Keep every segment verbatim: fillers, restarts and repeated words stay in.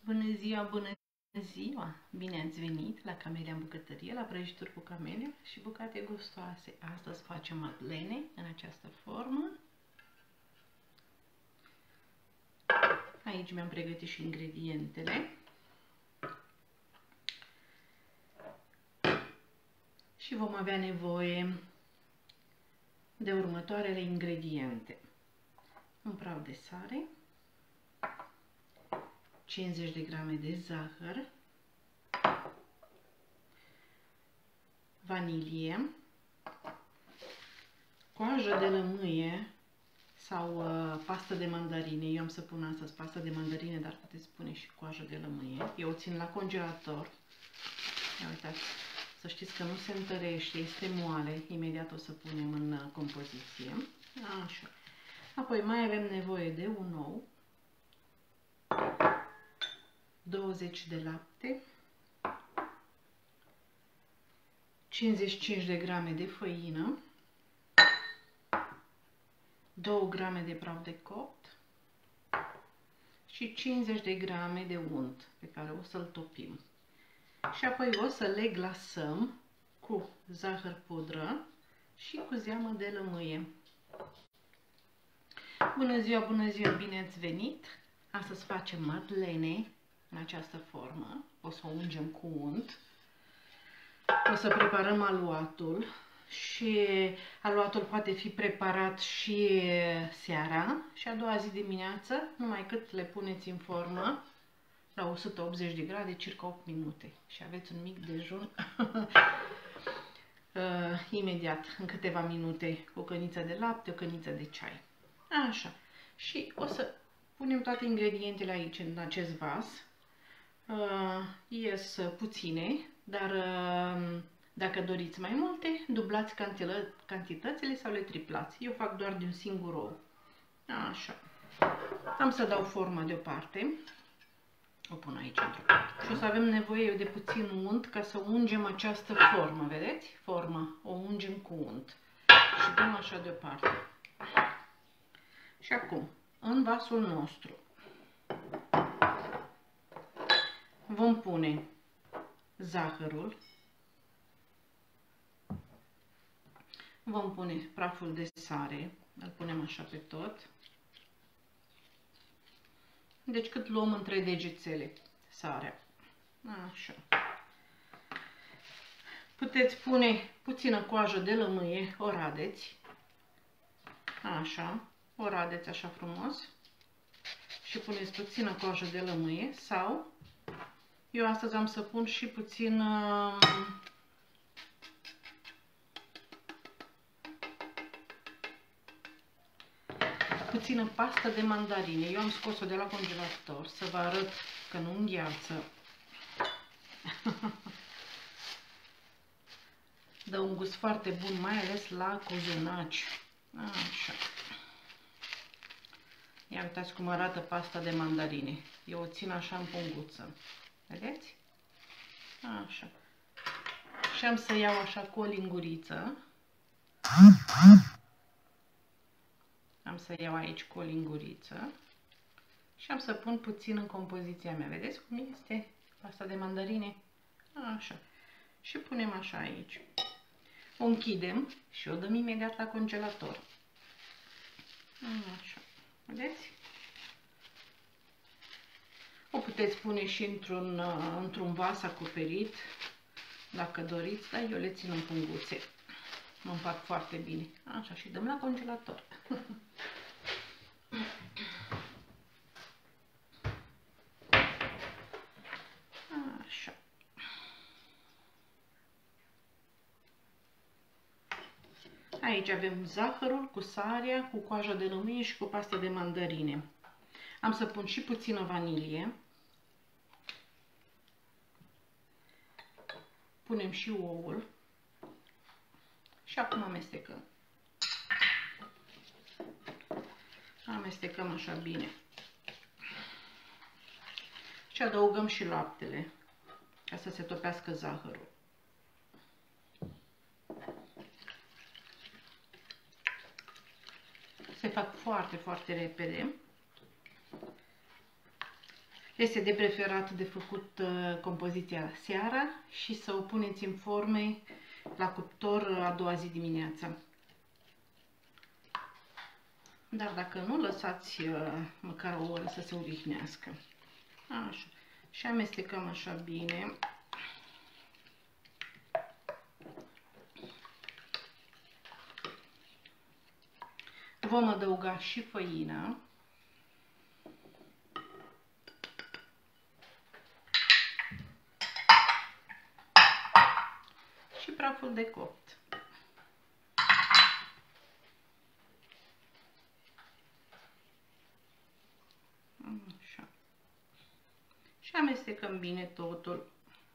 Bună ziua, bună ziua! Bine ați venit la Camelia în bucătărie, la prăjituri cu camelia și bucate gustoase. Astăzi facem madlene în această formă. Aici mi-am pregătit și ingredientele. Și vom avea nevoie de următoarele ingrediente. Un praf de sare, cincizeci de grame de zahăr, vanilie, coajă de lămâie sau uh, pastă de mandarine. Eu am să pun astăzi pastă de mandarine, dar puteți pune și coajă de lămâie. Eu o țin la congelator. Ia uitați, să știți că nu se întărește, este moale. Imediat o să punem în uh, compoziție. Așa. Apoi mai avem nevoie de un ou, douăzeci de lapte, cincizeci și cinci de grame de făină, două grame de praf de copt și cincizeci de grame de unt pe care o să-l topim. Și apoi o să le glasăm cu zahăr pudră și cu zeamă de lămâie. Bună ziua, bună ziua, bine ați venit! Astăzi facem madlene în această formă. O să o ungem cu unt. O să preparăm aluatul și aluatul poate fi preparat și seara și a doua zi dimineață, numai cât le puneți în formă la o sută optzeci de grade, circa opt minute și aveți un mic dejun uh, imediat, în câteva minute, cu o căniță de lapte, o căniță de ceai. Așa. Și o să punem toate ingredientele aici, în acest vas. Uh, ies puține, dar uh, dacă doriți mai multe, dublați cantitățile sau le triplați. Eu fac doar de un singur ou. Așa. Am să dau forma deoparte. O pun aici într-o parte. Și o să avem nevoie de puțin unt ca să ungem această formă. Vedeți? Forma. O ungem cu unt. Și dăm așa deoparte. Și acum, în vasul nostru, vom pune zahărul, vom pune praful de sare, îl punem așa pe tot, deci cât luăm în trei degețele sarea, așa. Puteți pune puțină coajă de lămâie, o radeți, așa, o radeți așa frumos și puneți puțină coajă de lămâie sau eu astăzi am să pun și puțin uh, puțină pastă de mandarine. Eu am scos-o de la congelator să vă arăt că nu îngheață. Dă un gust foarte bun, mai ales la cozonaci. Așa. Ia uitați cum arată pasta de mandarine. Eu o țin așa în punguță. Vedeți? Așa. Și am să iau așa cu o linguriță. Am să iau aici cu o linguriță. Și am să pun puțin în compoziția mea. Vedeți cum este pasta de mandarine? Așa. Și punem așa aici. O închidem și o dăm imediat la congelator. Așa. Vedeți? O puteți pune și într-un într-un vas acoperit, dacă doriți, dar eu le țin în punguțe. Mă împac foarte bine. Așa, și dăm la congelator. Așa. Aici avem zahărul cu sarea, cu coaja de lămâie și cu pastă de mandarine. Am să pun și puțină vanilie. Punem și ouul. Și acum amestecăm. Amestecăm așa bine. Și adăugăm și laptele, ca să se topească zahărul. Se fac foarte, foarte repede. Este de preferat de făcut uh, compoziția seara și să o puneți în forme la cuptor a doua zi dimineața. Dar dacă nu, lăsați uh, măcar o oră să se odihnească. Așa. Și amestecăm așa bine. Vom adăuga și făina. Și praful de copt. Așa. Și amestecăm bine totul.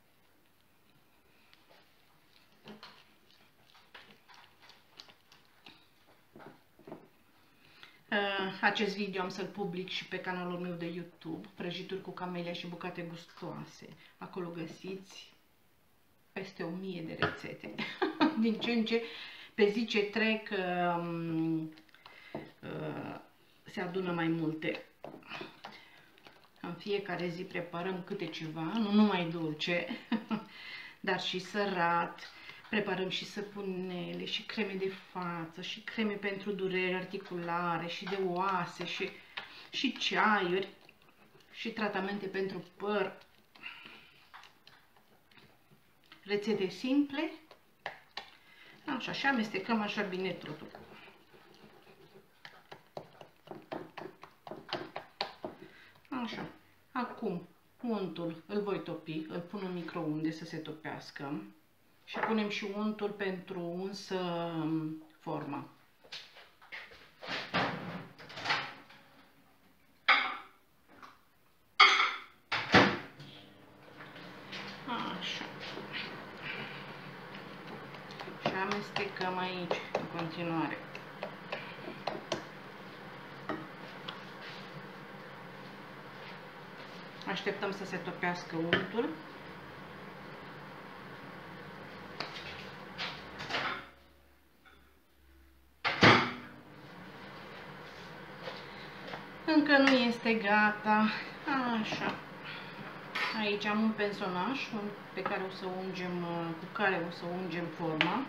Acest video am să-l public și pe canalul meu de YouTube, prăjituri cu camelia și bucate gustoase. Acolo găsiți peste o mie de rețete. Din ce în ce, pe zi ce trec, um, uh, se adună mai multe. În fiecare zi preparăm câte ceva, nu numai dulce, dar și sărat. Preparăm și săpunele, și creme de față, și creme pentru dureri articulare, și de oase, și, și ceaiuri, și tratamente pentru păr. Rețete simple. Așa, și amestecăm așa bine totul. Așa. Acum, untul îl voi topi, îl pun în microunde să se topească. Și punem și untul pentru uns forma. Așa. Și amestecăm aici în continuare. Așteptăm să se topească untul. Încă nu este gata. Așa. Aici am un pensonaș pe care o să ungem, cu care o să ungem forma.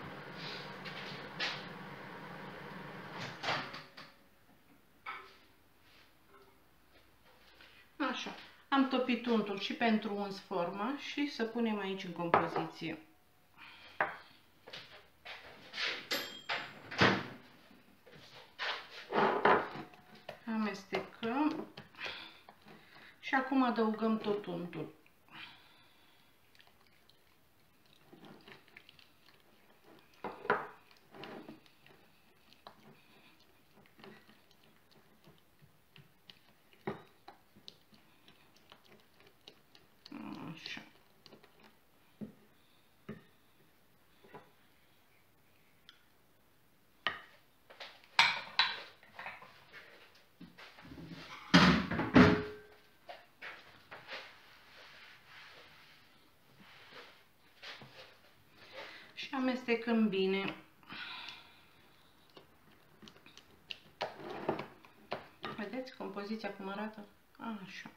Așa. Am topit untul și pentru uns forma și să punem aici în compoziție. Amestecăm și acum adăugăm tot untul. Așa. Și amestecăm bine. Vedeți compoziția cum arată? Așa.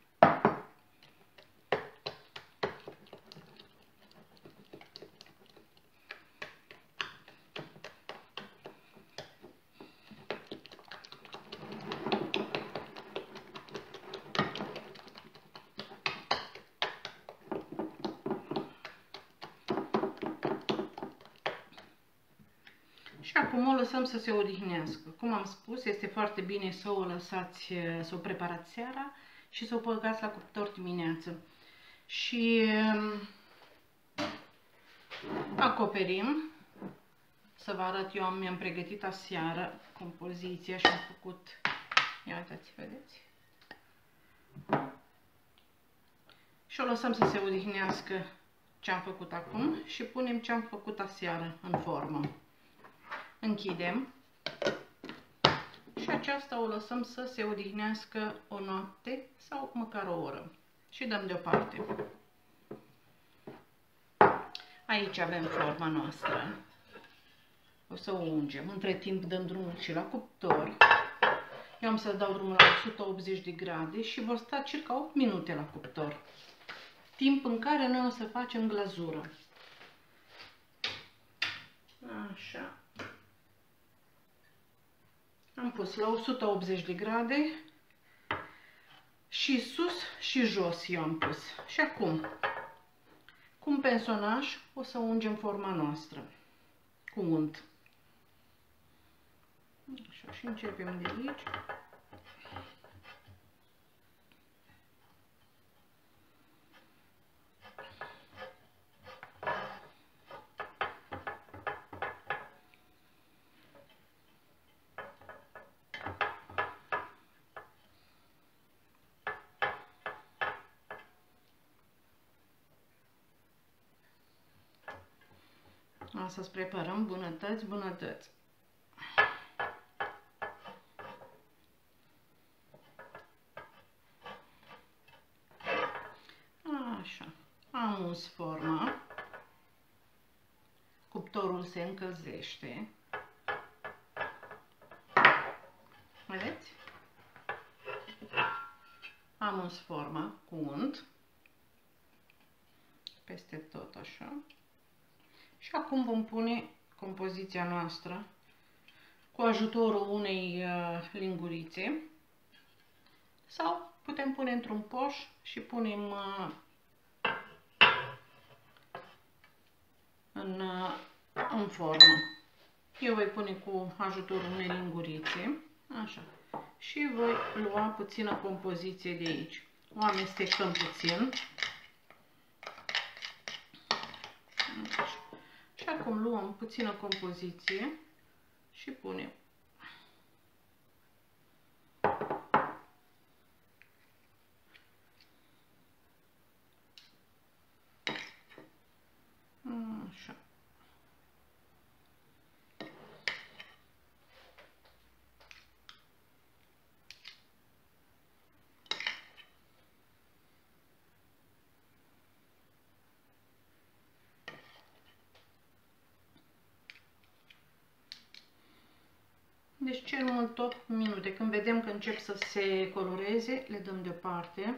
Și acum o lăsăm să se odihnească. Cum am spus, este foarte bine să o lăsați, să o preparați seara și să o băgați la cuptor dimineață. Și acoperim. Să vă arăt, eu mi-am pregătit aseară compoziția și am făcut, ia uitați, vedeți? Și o lăsăm să se odihnească ce am făcut acum și punem ce am făcut aseară în formă. Închidem și aceasta o lăsăm să se odihnească o noapte sau măcar o oră și dăm deoparte. Aici avem forma noastră. O să o ungem. Între timp dăm drumul și la cuptor. Eu am să dau drumul la o sută optzeci de grade și vor sta circa opt minute la cuptor. Timp în care noi o să facem glazură. Așa. Am pus la o sută optzeci de grade și sus și jos eu am pus. Și acum, cu un pensonaj o să ungem forma noastră cu unt. Așa, și începem de aici. O să-ți preparăm bunătăți, bunătăți. Așa. Am uns forma. Cuptorul se încălzește. Vedeți? Am uns forma cu unt. Peste tot așa. Și acum vom pune compoziția noastră cu ajutorul unei uh, lingurițe sau putem pune într-un poș și punem uh, în, uh, în formă. Eu voi pune cu ajutorul unei lingurițe, așa, și voi lua puțină compoziție de aici. O amestecăm puțin. Așa. Și acum luăm puțină compoziție și punem. Așa. Deci cel mult opt minute. Când vedem că încep să se coloreze, le dăm deoparte.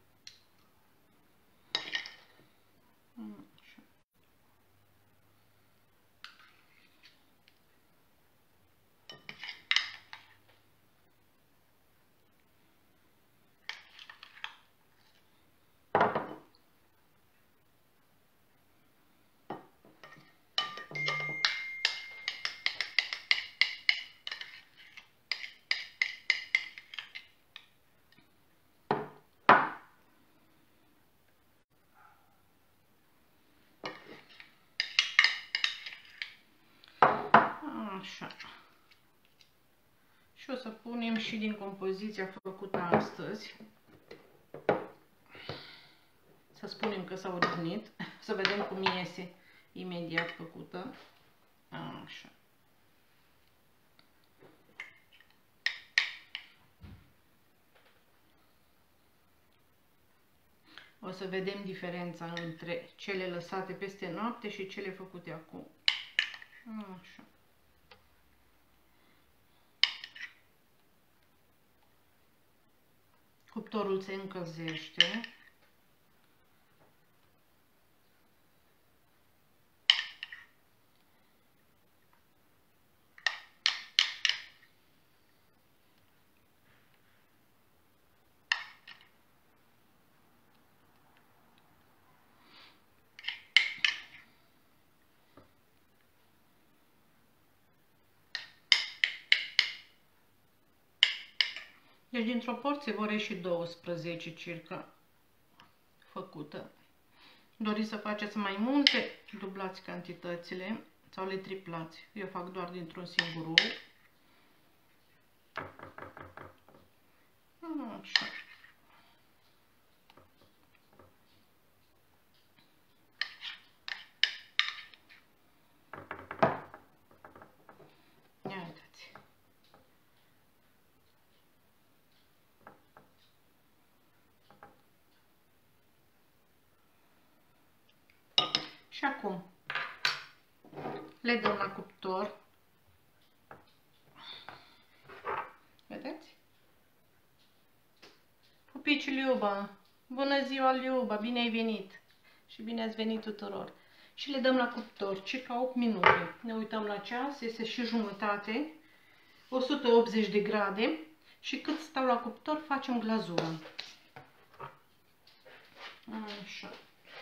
Așa. Și o să punem și din compoziția făcută astăzi. Să spunem că s-a odihnit. Să vedem cum iese imediat făcută. Așa. O să vedem diferența între cele lăsate peste noapte și cele făcute acum. Așa. Cuptorul se încălzește. Deci dintr-o porție vor ieși douăsprezece circa făcută. Doriți să faceți mai multe, dublați cantitățile sau le triplați. Eu fac doar dintr-un singur ou. Așa. Ia uitați. Și acum le dăm la cuptor. Vedeți? Pupici, Liuba! Bună ziua, Liuba! Bine ai venit! Și bine ați venit tuturor! Și le dăm la cuptor, circa opt minute. Ne uităm la ceas, este și jumătate, o sută optzeci de grade. Și cât stau la cuptor, facem glazura. Așa.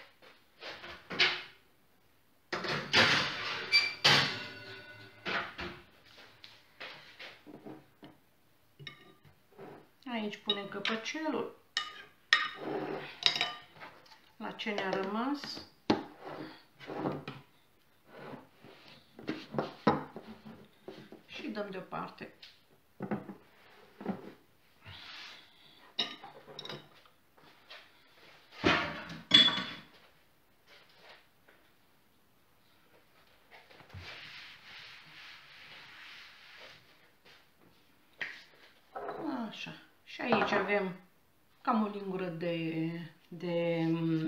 Aici punem căpăcelul. La ce ne-a rămas. Și dăm deoparte. Așa. Și aici avem cam o lingură de, de,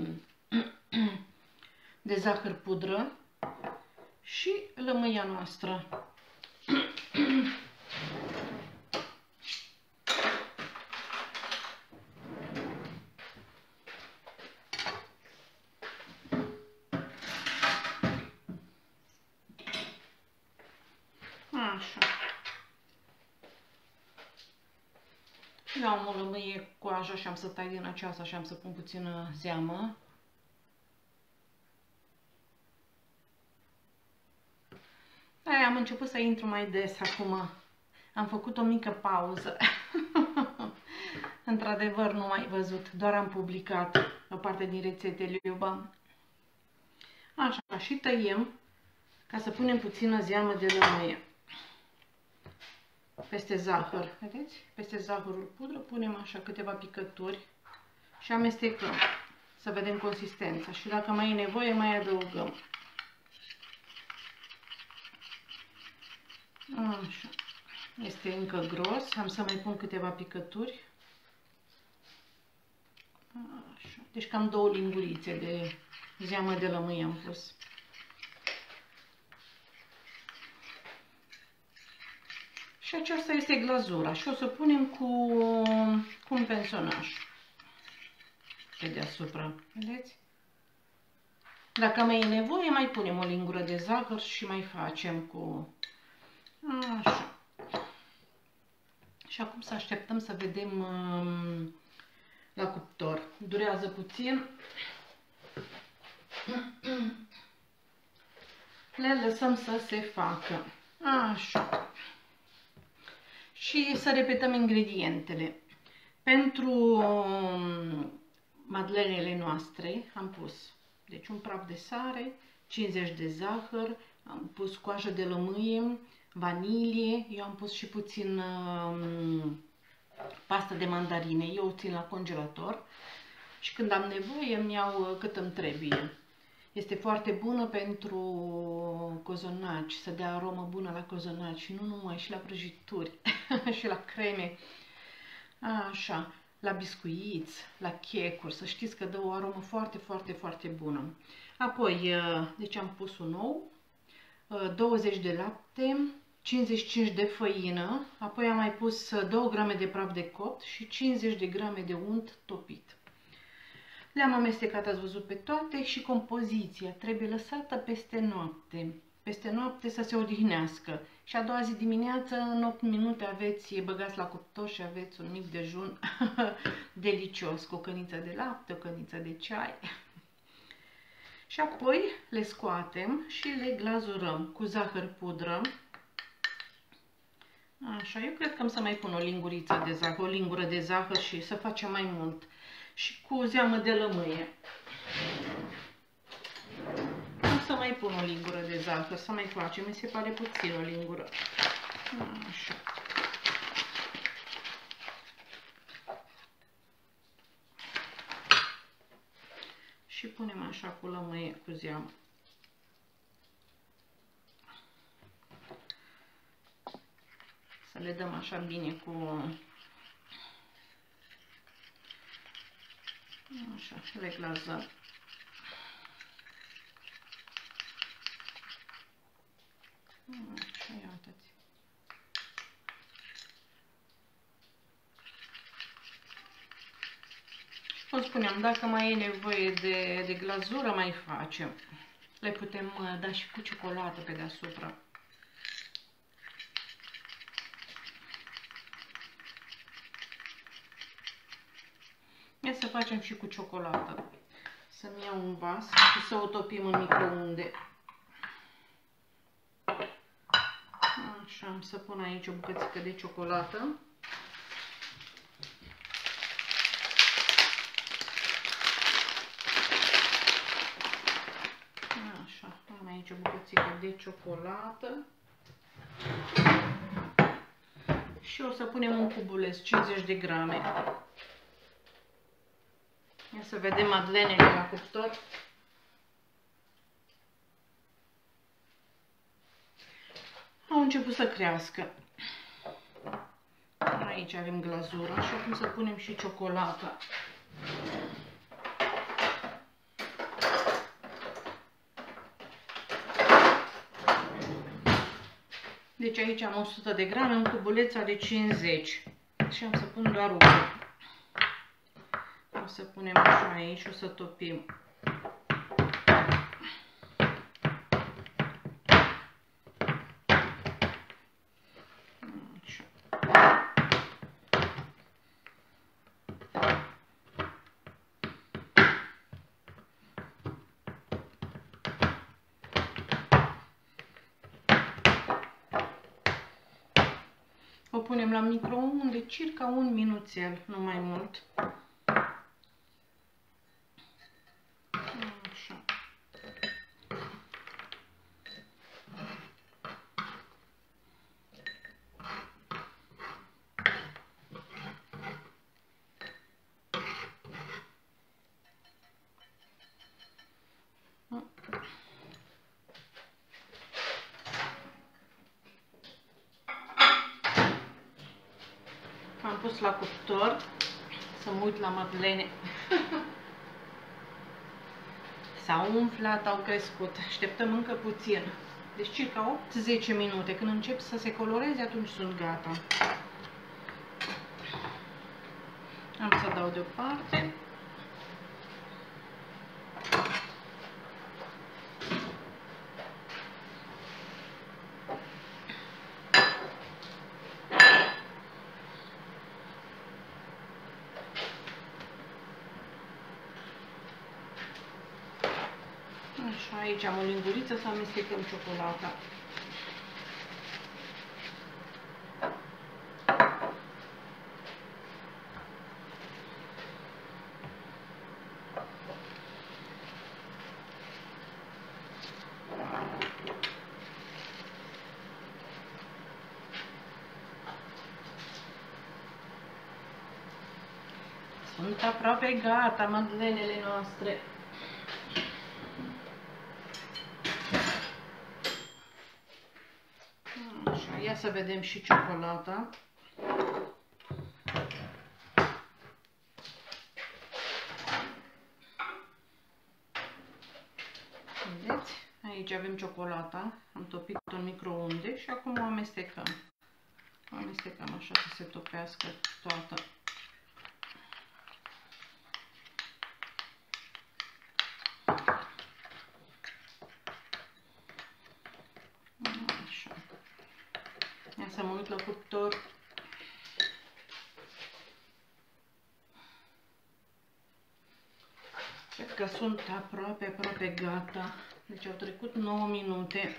de zahăr pudră și lămâia noastră. Așa. Eu am o lămâie cu așa și am să tai din aceasta și am să pun puțină zeamă. Aia, am început să intru mai des acum. Am făcut o mică pauză. Într-adevăr, nu mai văzut, doar am publicat o parte din rețetele Liuba. Așa, și tăiem ca să punem puțină zeamă de lămâie. Peste zahăr, vedeți? Peste zahărul pudră punem așa câteva picături și amestecăm să vedem consistența și dacă mai e nevoie mai adăugăm. Așa. Este încă gros, am să mai pun câteva picături. Așa. Deci cam două lingurițe de zeamă de lămâie am pus. Și aceasta este glazura și o să punem cu, cu un pensonaj pe deasupra, vedeți? Dacă mai e nevoie, mai punem o lingură de zahăr și mai facem cu... Așa. Și acum să așteptăm să vedem um, la cuptor. Durează puțin. Le lăsăm să se facă. Așa. Și să repetăm ingredientele. Pentru madlenele noastre am pus deci un praf de sare, cincizeci de zahăr, am pus coajă de lămâie, vanilie, eu am pus și puțin um, pastă de mandarine, eu o țin la congelator și când am nevoie îmi iau cât îmi trebuie. Este foarte bună pentru cozonaci, să dea aromă bună la cozonaci și nu numai, și la prăjituri și la creme. Așa, la biscuiți, la checuri, să știți că dă o aromă foarte, foarte, foarte bună. Apoi, deci am pus un ou, douăzeci de lapte, cincizeci și cinci de făină, apoi am mai pus două grame de praf de copt și cincizeci de grame de unt topit. Le-am amestecat, ați văzut, pe toate și compoziția trebuie lăsată peste noapte. Peste noapte să se odihnească. Și a doua zi dimineață, în opt minute, aveți, băgați la cuptor și aveți un mic dejun delicios, cu o căniță de lapte, o căniță de ceai. Și apoi le scoatem și le glazurăm cu zahăr pudră. Așa, eu cred că am să mai pun o linguriță de zahăr, o lingură de zahăr și să facem mai mult. Și cu zeamă de lămâie. Am să mai pun o lingură de zahăr, să mai facem, mi se pare puțin o lingură. Așa. Și punem așa cu lămâie, cu zeamă. Să le dăm așa bine cu... Așa, le glazăm. Așa, ia uitați. spuneam, dacă mai e nevoie de, de glazură, mai facem. Le putem da și cu ciocolată pe deasupra. Ia să facem și cu ciocolată. Să-mi iau un vas și să o topim în microunde. Așa, am să pun aici o bucățică de ciocolată. Așa, am aici o bucățică de ciocolată. Și o să punem un cubuleț, cincizeci de grame. Ia să vedem madlenele la cuptor. Au început să crească. Aici avem glazura și acum să punem și ciocolata. Deci aici am o sută de grame, un cubuleț are cincizeci. Și am să pun doar unul. O să punem așa aici și o să topim. Așa. O punem la microunde circa un minuțel, nu mai mult. Așa. Am pus la cuptor să mă uit la madlene. S-au umflat, au crescut. Așteptăm încă puțin. Deci circa opt zece minute. Când încep să se coloreze, atunci sunt gata. Am să dau deoparte. Așa, aici am o linguriță să amestecăm ciocolata. Sunt aproape gata madlenele noastre. Așa, ia să vedem și ciocolata. Vedeți? Aici avem ciocolata. Am topit-o în microunde și acum o amestecăm. O amestecăm așa să se topească toată. Așa. Ia să mă uit la cuptor. Cred că sunt aproape, aproape gata. Deci au trecut nouă minute.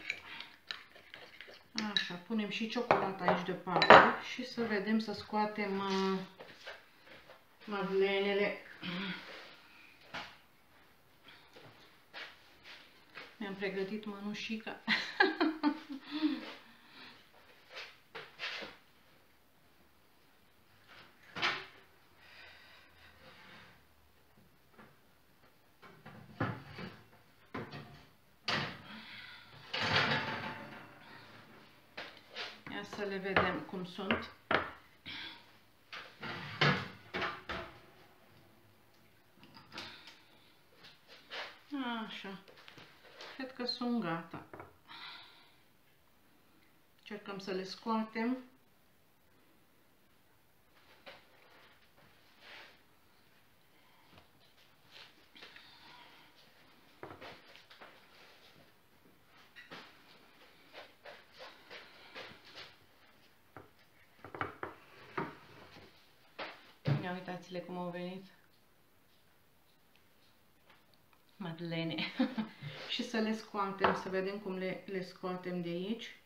Așa, punem și ciocolata aici deoparte și să vedem să scoatem uh, madlenele. Mi-am pregătit mănușica. Ia să le vedem cum sunt. Așa. Cred că sunt gata. Încercăm să le scoatem. uitați-le cum au venit. Madlene. Și să le scoatem, să vedem cum le, le scoatem de aici.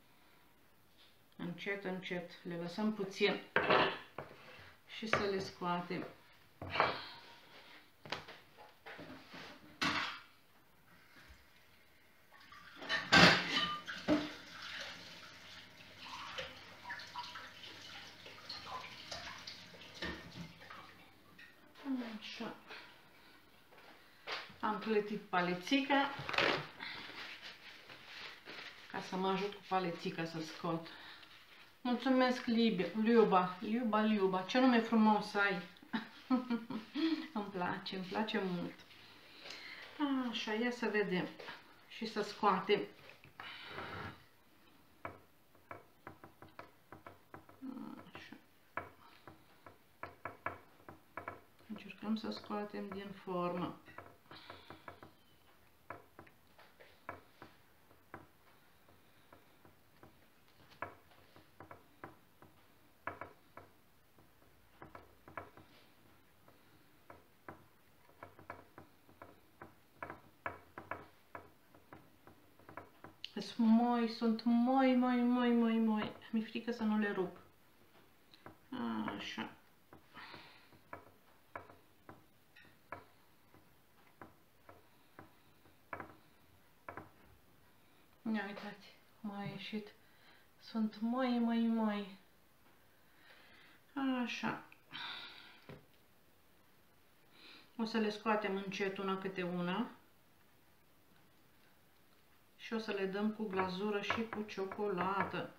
Încet, încet. Le lăsăm puțin și să le scoatem. Așa. Am plătit palețica ca să mă ajut cu palețica să scot. Mulțumesc, Liuba, Liuba, Liuba, ce nume frumos ai! Îmi place, îmi place mult. Așa, ia să vedem și să scoatem. Așa. Încercăm să scoatem din formă. Moi, sunt moi, moi, moi, moi, moi. Mi-e frică să nu le rup. Așa. Ia uitați cum a ieșit. Sunt moi, moi, moi. Așa. O să le scoatem încet una câte una. Și o să le dăm cu glazură și cu ciocolată.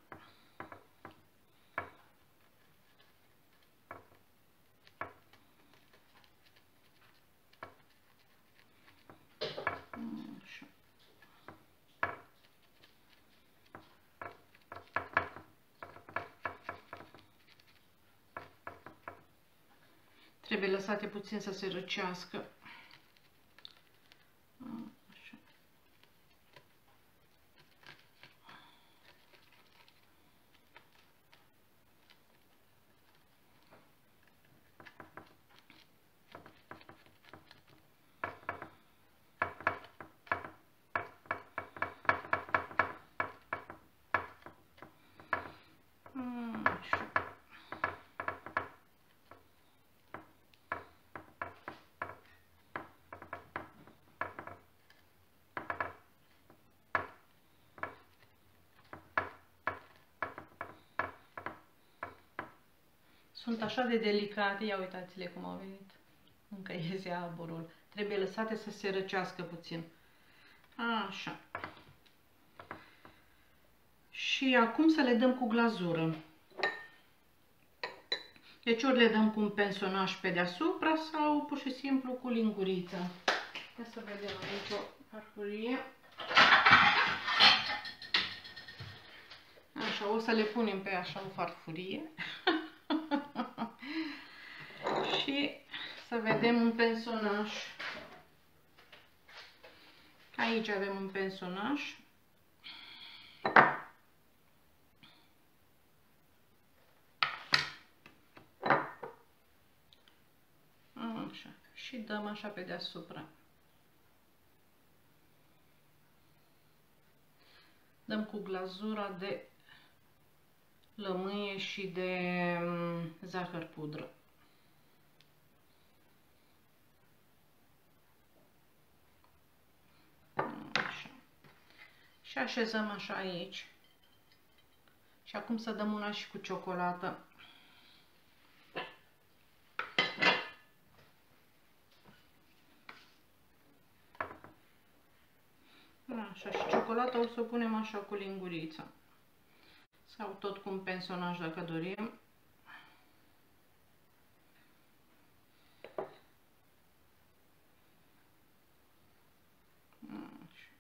Așa. Trebuie lăsate puțin să se răcească. Sunt așa de delicate, ia uitați-le cum au venit. Încă iese aburul. Trebuie lăsate să se răcească puțin. Așa. Și acum să le dăm cu glazură. Deci ori le dăm cu un pensonaj pe deasupra sau pur și simplu cu linguriță. Ia să vedem aici o farfurie. Așa, o să le punem pe așa o farfurie. Și să vedem un pensonaj. Aici avem un pensonaj. Așa. Și dăm așa pe deasupra. Dăm cu glazura de lămâie și de zahăr pudră. Așa. Și așezăm așa aici. Și acum să dăm una și cu ciocolată. Așa, și ciocolata o să o punem așa cu lingurița. Sau tot cu un pensonaj dacă dorim. Așa.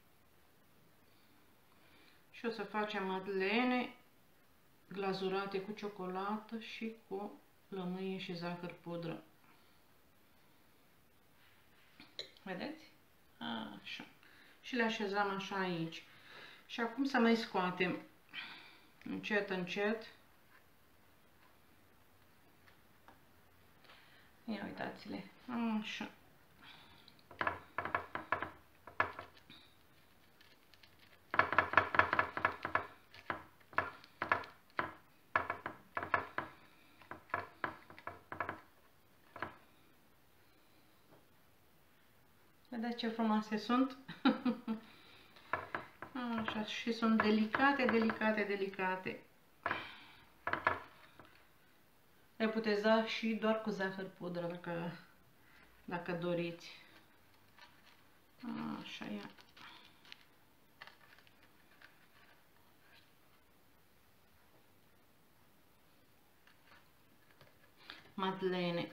Și o să facem madlene glazurate cu ciocolată și cu lămâie și zahăr pudră. Vedeți? Așa. Și le așezăm așa aici. Și acum să mai scoatem încet, încet. Ia uitați-le. Așa. Vedeți ce frumoase sunt? Așa, și sunt delicate, delicate, delicate. Le puteți da și doar cu zahăr pudră, dacă, dacă doriți. Așa, ia. Madeleine.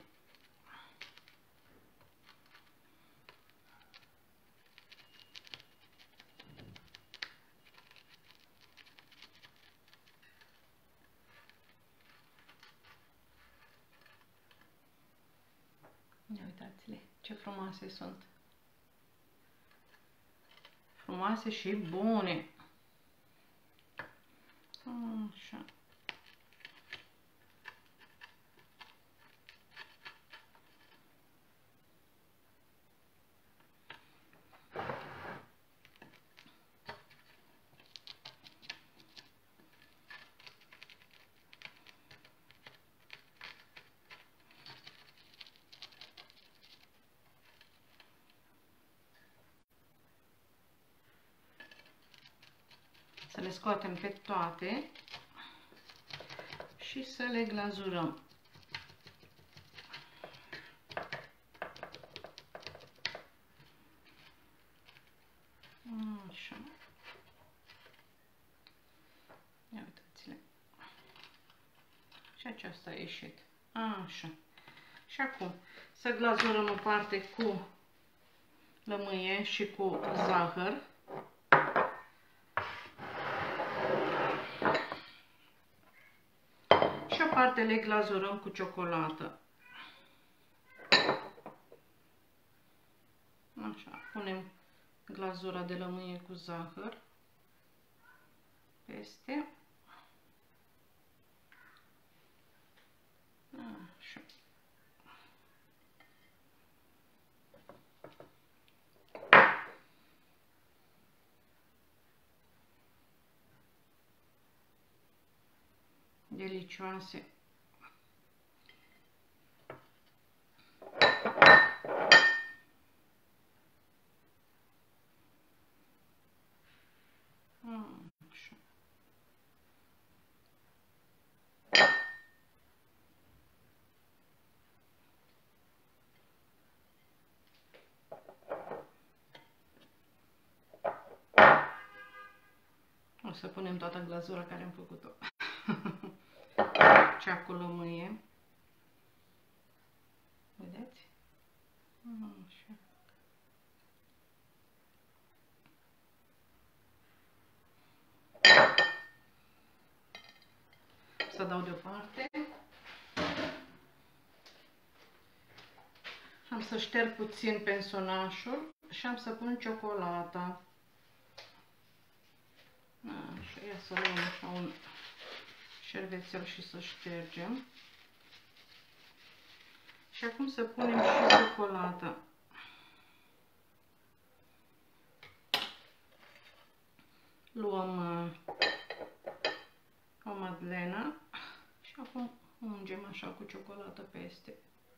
Ia uitați-le, ce frumoase sunt. Frumoase și bune. Așa. Să le scoatem pe toate și să le glazurăm. Așa. Ia uitați-le. Și aceasta a ieșit. Așa. Și acum să glazurăm o parte cu lămâie și cu zahăr. Și o parte le glazurăm cu ciocolată. Așa, punem glazura de lămâie cu zahăr peste. Așa. Delicioase. Așa. O să punem toată glazura care am făcut-o. Cea cu lămâie. Vedeți? Așa. Să dau deoparte. Am să șterg puțin pensonașul și am să pun ciocolata. Așa, ia să luăm așa un șervețel și să ștergem. Și acum să punem și ciocolata. Luăm uh, o madlenă și acum ungem așa cu ciocolată peste.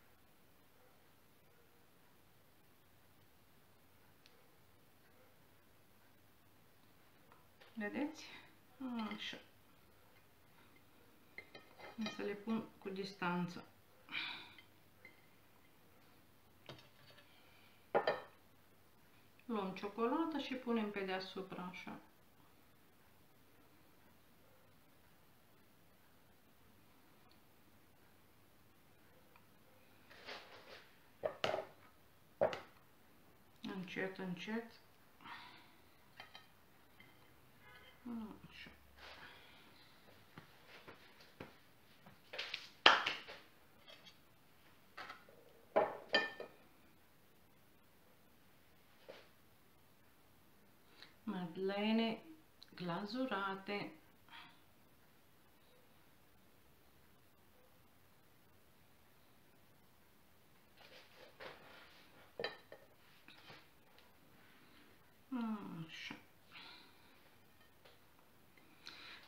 Vedeți? Așa. O să le pun cu distanță. Luăm ciocolată și punem pe deasupra așa. Încet, încet. Așa. Madeleine glazurate.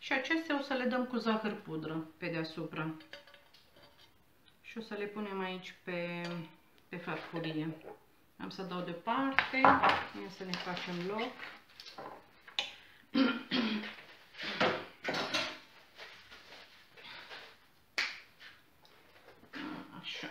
Și acestea o să le dăm cu zahăr pudră pe deasupra. Și o să le punem aici pe, pe farfurie. Am să dau deoparte, ia să ne facem loc. Așa.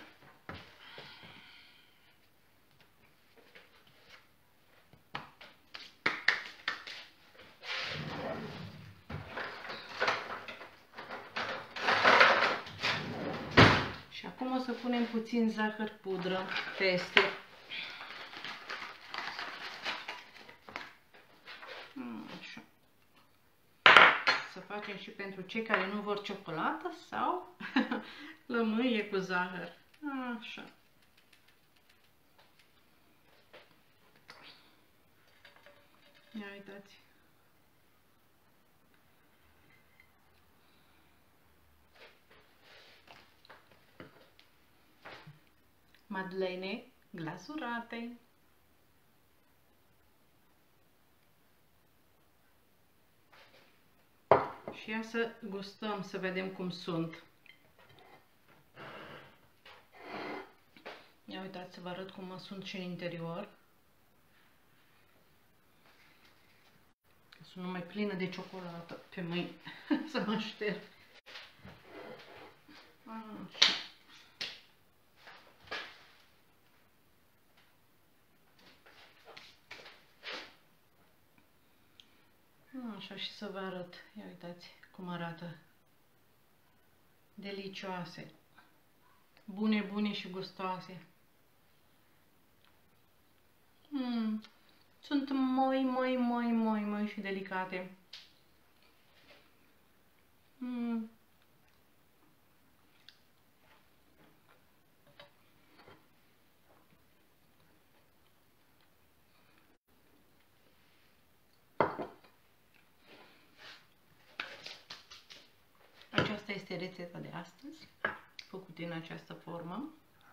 Și acum o să punem puțin zahăr pudră peste. Așa. Să facem și pentru cei care nu vor ciocolată sau lămâie cu zahăr. Așa. Ia uitați. Madeleine glazurate. Și ia să gustăm, să vedem cum sunt. Ia uitați să vă arăt cum sunt și în interior. Sunt numai plină de ciocolată pe mâini. Să mă șterg. Așa. Așa, și să vă arăt. Ia uitați cum arată. Delicioase. Bune, bune și gustoase. Mm. Sunt moi, moi, moi, moi, moi și delicate. Mm. Aceasta este rețeta de astăzi, făcută în această formă.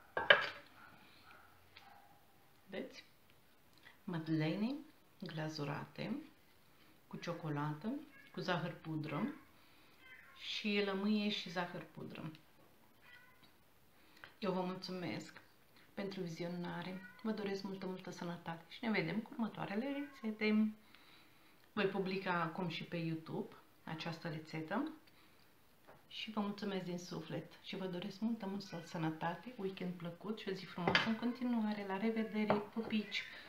Vedeți? Madeleine glazurate cu ciocolată, cu zahăr pudră și lămâie și zahăr pudră. Eu vă mulțumesc pentru vizionare, vă doresc multă, multă sănătate și ne vedem cu următoarele rețete. Voi publica acum și pe YouTube această rețetă și vă mulțumesc din suflet și vă doresc multă, multă sănătate, weekend plăcut și o zi frumoasă în continuare. La revedere, pupici!